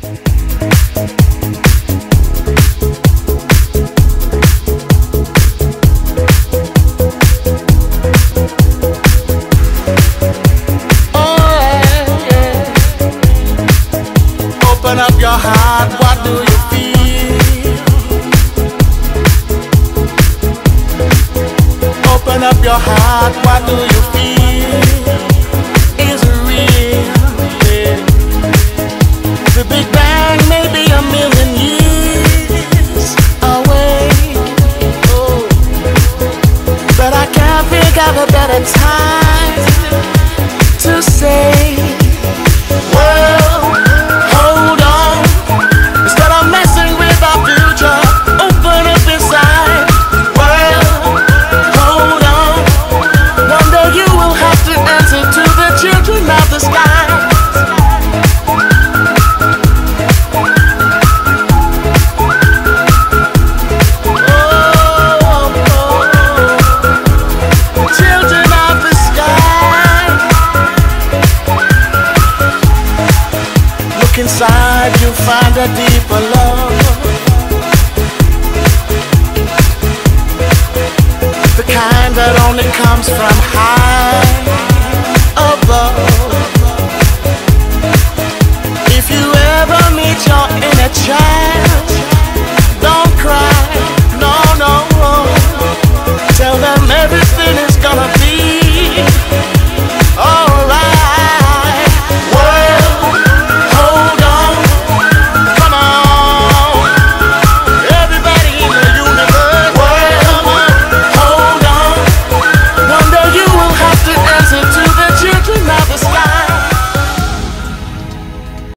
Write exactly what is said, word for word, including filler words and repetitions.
Open up your heart, what do you feel? Open up your heart, what do you feel? Is it real? Yeah. The Big Bang may be a million years away, oh, but I can't think of a better time to say, well, hold on, instead of messing with our future, open up inside. Well, hold on, one day you will have to answer to the children of the sky. Oh, oh, children of the sky. Look inside, you'll find a deeper love, the kind that only comes from high above. If you ever meet your inner child, don't cry, no, no. Tell them everything is gonna be